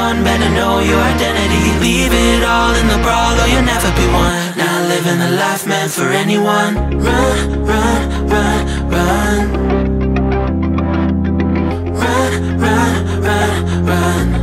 anyone, better know your identity. Leave it all in the brawl or you'll never be one. Not living the life meant for anyone. Run, run, run, run. Run, run, run, run.